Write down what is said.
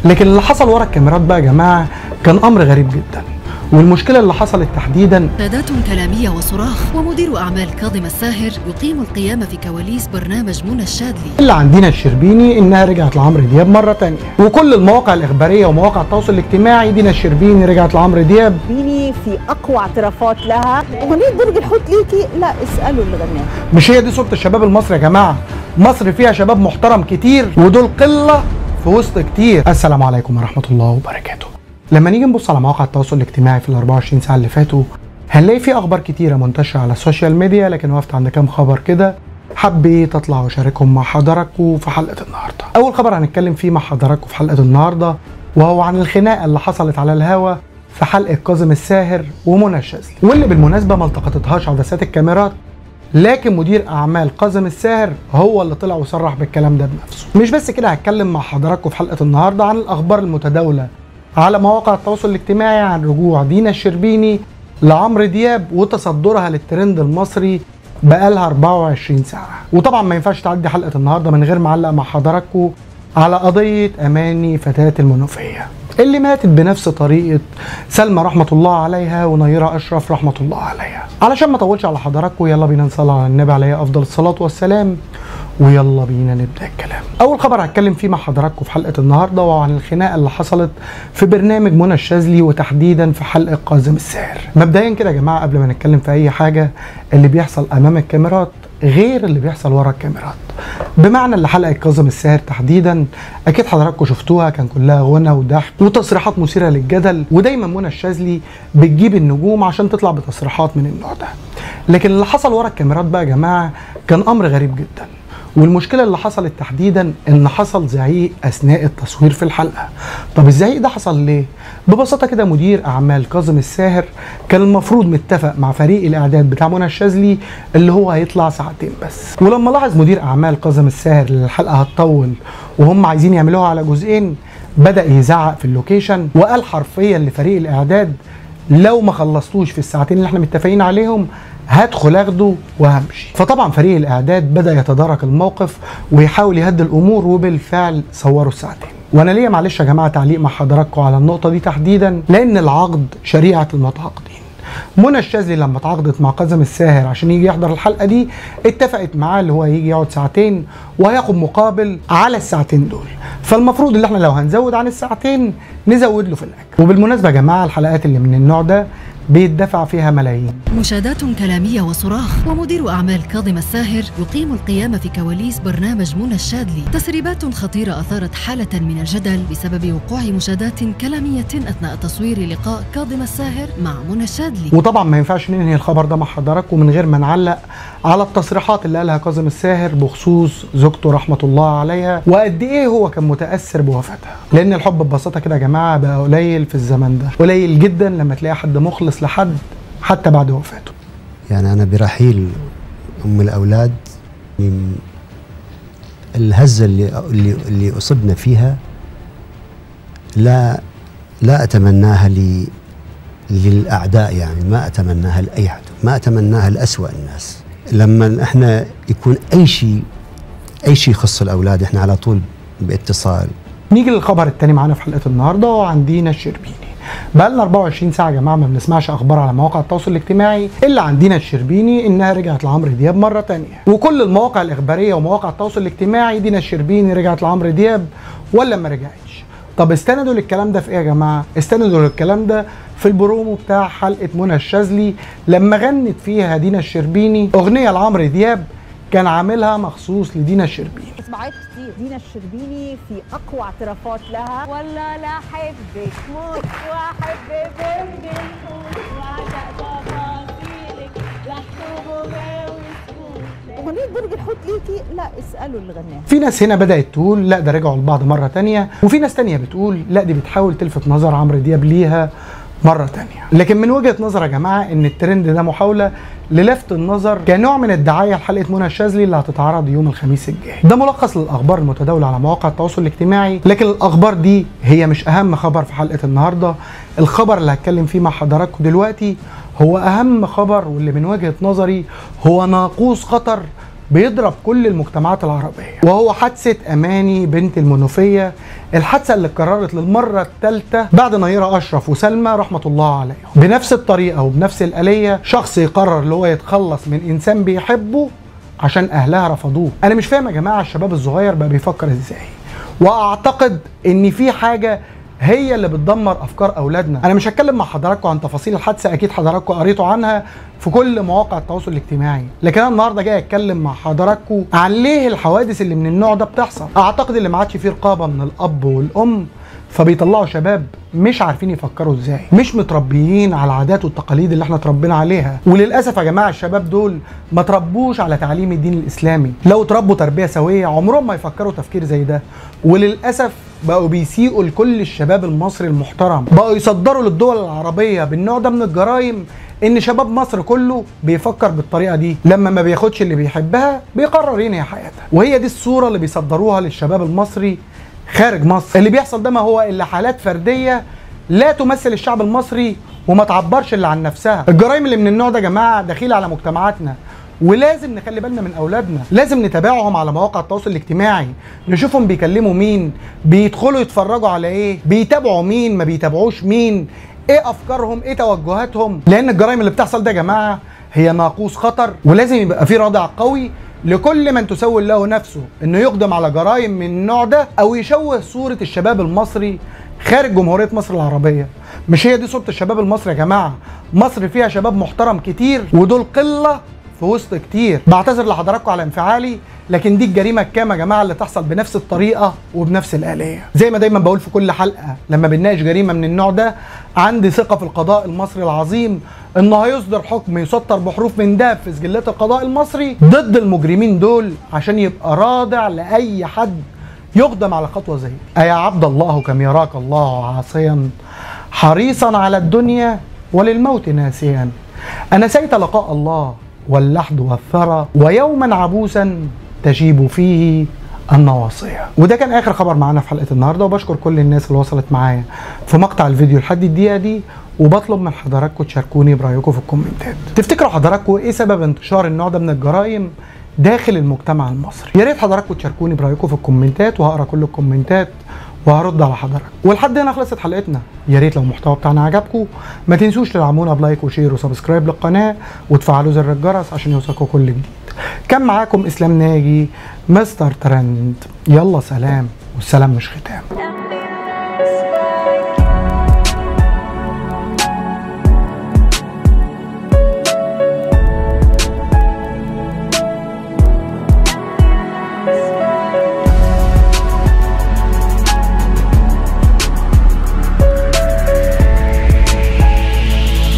لكن اللي حصل ورا الكاميرات بقى يا جماعه كان امر غريب جدا، والمشكله اللي حصلت تحديدا مشادات كلاميه وصراخ. ومدير اعمال كاظم الساهر يقيم القيام في كواليس برنامج منى الشاذلي. اللي عندنا الشربيني انها رجعت لعمرو دياب مره ثانيه، وكل المواقع الاخباريه ومواقع التواصل الاجتماعي دينا الشربيني رجعت لعمرو دياب. في اقوى اعترافات لها. اغنيه برج الحوت ليكي لا اسالوا اللي غناها. مش هي دي صوره الشباب المصري يا جماعه؟ مصر فيها شباب محترم كتير ودول قله في وسط كتير. السلام عليكم ورحمه الله وبركاته. لما نيجي نبص على مواقع التواصل الاجتماعي في ال 24 ساعه اللي فاتوا هنلاقي في اخبار كتيره منتشره على السوشيال ميديا، لكن وقفت عند كام خبر كده حبيت اطلع واشاركهم مع حضراتكم في حلقه النهارده. اول خبر هنتكلم فيه مع حضراتكم في حلقه النهارده وهو عن الخناقه اللي حصلت على الهوا في حلقه كاظم الساهر ومنى الشاذلي، واللي بالمناسبه ما التقطتهاش عدسات الكاميرات، لكن مدير اعمال كاظم الساهر هو اللي طلع وصرح بالكلام ده بنفسه. مش بس كده، هتكلم مع حضراتكم في حلقه النهارده عن الاخبار المتداوله على مواقع التواصل الاجتماعي عن رجوع دينا الشربيني لعمرو دياب وتصدرها للترند المصري بقالها 24 ساعه. وطبعا ما ينفعش تعدي حلقه النهارده من غير ما اعلق مع حضراتكم على قضيه اماني فتاه المنوفيه اللي ماتت بنفس طريقه سلمى رحمه الله عليها ونيره اشرف رحمه الله عليها. علشان ما اطولش على حضراتكم يلا بينا نصلي على النبي عليه افضل الصلاه والسلام ويلا بينا نبدا الكلام. اول خبر هتكلم فيه مع حضراتكم في حلقه النهارده وهو عن الخناقه اللي حصلت في برنامج منى الشاذلي وتحديدا في حلقه كاظم الساهر. مبدئيا كده يا جماعه قبل ما نتكلم في اي حاجه، اللي بيحصل امام الكاميرات غير اللي بيحصل ورا الكاميرات. بمعنى اللي حلقه كاظم الساهر تحديدا اكيد حضراتكم شفتوها كان كلها غنى وضحك وتصريحات مثيره للجدل، ودايما منى الشاذلي بتجيب النجوم عشان تطلع بتصريحات من النوع ده. لكن اللي حصل ورا الكاميرات بقى يا جماعه كان امر غريب جدا، والمشكله اللي حصلت تحديدا ان حصل زعيق اثناء التصوير في الحلقه. طب الزعيق ده حصل ليه؟ ببساطه كده مدير اعمال كاظم الساهر كان المفروض متفق مع فريق الاعداد بتاع منى الشاذلي اللي هو هيطلع ساعتين بس، ولما لاحظ مدير اعمال كاظم الساهر ان الحلقه هتطول وهم عايزين يعملوها على جزئين بدا يزعق في اللوكيشن وقال حرفيا لفريق الاعداد لو ما خلصتوش في الساعتين اللي احنا متفقين عليهم هدخل اخده وهمشي. فطبعا فريق الاعداد بدا يتدارك الموقف ويحاول يهدي الامور، وبالفعل صوروا الساعتين. وانا ليا معلش يا جماعه تعليق مع حضراتكم على النقطه دي تحديدا، لان العقد شريعه المتعاقدين. منى الشاذلي لما اتعاقدت مع كاظم الساهر عشان يجي يحضر الحلقه دي اتفقت معاه اللي هو يجي يقعد ساعتين وهياخد مقابل على الساعتين دول، فالمفروض ان احنا لو هنزود عن الساعتين نزود له في الاجر. وبالمناسبه يا جماعه الحلقات اللي من النوع ده بيدفع فيها ملايين. مشادات كلاميه وصراخ. ومدير اعمال كاظم الساهر يقيم القيام في كواليس برنامج منى الشاذلي. تسريبات خطيره اثارت حاله من الجدل بسبب وقوع مشادات كلاميه اثناء تصوير لقاء كاظم الساهر مع منى الشاذلي. وطبعا ما ينفعش ننهي الخبر ده مع حضراتكم من غير ما نعلق على التصريحات اللي قالها كاظم الساهر بخصوص زوجته رحمه الله عليها وقد ايه هو كان متاثر بوفاتها. لان الحب ببساطه كده يا جماعه بقى قليل في الزمن ده، قليل جدا لما تلاقي حد مخلص لحد حتى بعد وفاته. يعني أنا برحيل أم الأولاد من الهزة اللي أصبنا فيها لا أتمناها للأعداء، يعني ما أتمناها لأي حد، ما أتمناها لأسوأ الناس. لما إحنا يكون أي شيء يخص الأولاد إحنا على طول باتصال. نيجي للخبر الثاني معانا في حلقة النهارده وعن دينا الشربيني. بقالنا 24 ساعة يا جماعة ما بنسمعش أخبار على مواقع التواصل الاجتماعي إلا عن دينا الشربيني إنها رجعت لعمرو دياب مرة تانية، وكل المواقع الإخبارية ومواقع التواصل الاجتماعي دينا الشربيني رجعت لعمرو دياب ولا ما رجعتش. طب استندوا للكلام ده في إيه يا جماعة؟ استندوا للكلام ده في البرومو بتاع حلقة منى الشاذلي لما غنت فيها دينا الشربيني أغنية لعمرو دياب كان عاملها مخصوص لدينا الشربيني. اسمعت كتير دينا الشربيني في اقوى اعترافات لها. ولا لا احبك موت واحب برج الحوت واعشق تفاصيلك لحظه وسكوت. اغنيه برج الحوت ليكي لا اسالوا اللي غناها. في ناس هنا بدات تقول لا ده رجعوا لبعض مره تانية، وفي ناس تانية بتقول لا دي بتحاول تلفت نظر عمرو دياب ليها مرة تانية. لكن من وجهة نظر يا جماعة ان الترند ده محاولة للفت النظر كنوع من الدعاية لحلقة منى الشاذلي اللي هتتعرض يوم الخميس الجاي. ده ملخص للاخبار المتداولة على مواقع التواصل الاجتماعي، لكن الاخبار دي هي مش اهم خبر في حلقة النهاردة. الخبر اللي هتكلم فيه مع حضراتكم دلوقتي هو اهم خبر، واللي من وجهة نظري هو ناقوس خطر بيضرب كل المجتمعات العربية، وهو حادثة أماني بنت المنوفية، الحادثة اللي اتكررت للمرة الثالثة بعد نيرة أشرف وسلمى رحمة الله عليهم. بنفس الطريقة وبنفس الآلية شخص يقرر اللي هو يتخلص من إنسان بيحبه عشان أهلها رفضوه. أنا مش فاهم يا جماعة الشباب الصغير بقى بيفكر إزاي، وأعتقد إن في حاجة هي اللي بتدمر افكار اولادنا. انا مش هتكلم مع حضراتكم عن تفاصيل الحادثه، اكيد حضراتكم قريتوا عنها في كل مواقع التواصل الاجتماعي، لكن انا النهارده جاي اتكلم مع حضراتكم عن ليه الحوادث اللي من النوع ده بتحصل. اعتقد اللي ما عادش فيه رقابه من الاب والام، فبيطلعوا شباب مش عارفين يفكروا ازاي، مش متربيين على العادات والتقاليد اللي احنا اتربينا عليها. وللاسف يا جماعه الشباب دول ما تربوش على تعليم الدين الاسلامي، لو تربوا تربيه سويه عمرهم ما يفكروا تفكير زي ده. وللاسف بقوا بيسيئوا لكل الشباب المصري المحترم، بقوا يصدروا للدول العربيه بالنوع ده من الجرائم، ان شباب مصر كله بيفكر بالطريقه دي، لما ما بياخدش اللي بيحبها بيقرر ينهي حياتها. وهي دي الصوره اللي بيصدروها للشباب المصري خارج مصر. اللي بيحصل ده ما هو الا حالات فرديه لا تمثل الشعب المصري وما تعبرش الا عن نفسها. الجرائم اللي من النوع ده يا جماعه دخيله على مجتمعاتنا، ولازم نخلي بالنا من اولادنا، لازم نتابعهم على مواقع التواصل الاجتماعي، نشوفهم بيكلموا مين، بيدخلوا يتفرجوا على ايه، بيتابعوا مين، ما بيتابعوش مين، ايه افكارهم، ايه توجهاتهم. لان الجرائم اللي بتحصل ده يا جماعه هي ناقوس خطر، ولازم يبقى في ردع قوي لكل من تسول له نفسه انه يقدم على جرائم من النوع ده او يشوه صوره الشباب المصري خارج جمهوريه مصر العربيه. مش هي دي صوره الشباب المصري يا جماعه. مصر فيها شباب محترم كتير، ودول قله في وسط كتير. بعتذر لحضراتكم على انفعالي، لكن دي الجريمه الكام يا جماعه اللي تحصل بنفس الطريقه وبنفس الآلية. زي ما دايما بقول في كل حلقه لما بنناقش جريمه من النوع ده، عندي ثقه في القضاء المصري العظيم انه هيصدر حكم يسطر بحروف من دهب في سجلات القضاء المصري ضد المجرمين دول، عشان يبقى رادع لاي حد يقدم على خطوه زي دي. أيا عبد الله كم يراك الله عاصيا، حريصا على الدنيا وللموت ناسيا، أنسيت لقاء الله واللحد والثرى، ويوما عبوسا تجيب فيه النواصية. وده كان آخر خبر معانا في حلقة النهاردة، وبشكر كل الناس اللي وصلت معايا في مقطع الفيديو لحد الدقيقة دي، وبطلب من حضراتكم تشاركوني برأيكم في الكومنتات. تفتكروا حضراتكم ايه سبب انتشار النوع ده من الجرائم داخل المجتمع المصري؟ يا ريت حضراتكم تشاركوني برأيكم في الكومنتات، وهقرا كل الكومنتات وهرد على حضراتكم. ولحد هنا خلصت حلقتنا. يا ريت لو المحتوى بتاعنا عجبكم ما تنسوش تدعمونا بلايك وشير وسبسكرايب للقناه، وتفعلوا زر الجرس عشان يوصلكم كل جديد. كان معاكم اسلام ناجي مستر ترند. يلا سلام، والسلام مش ختام.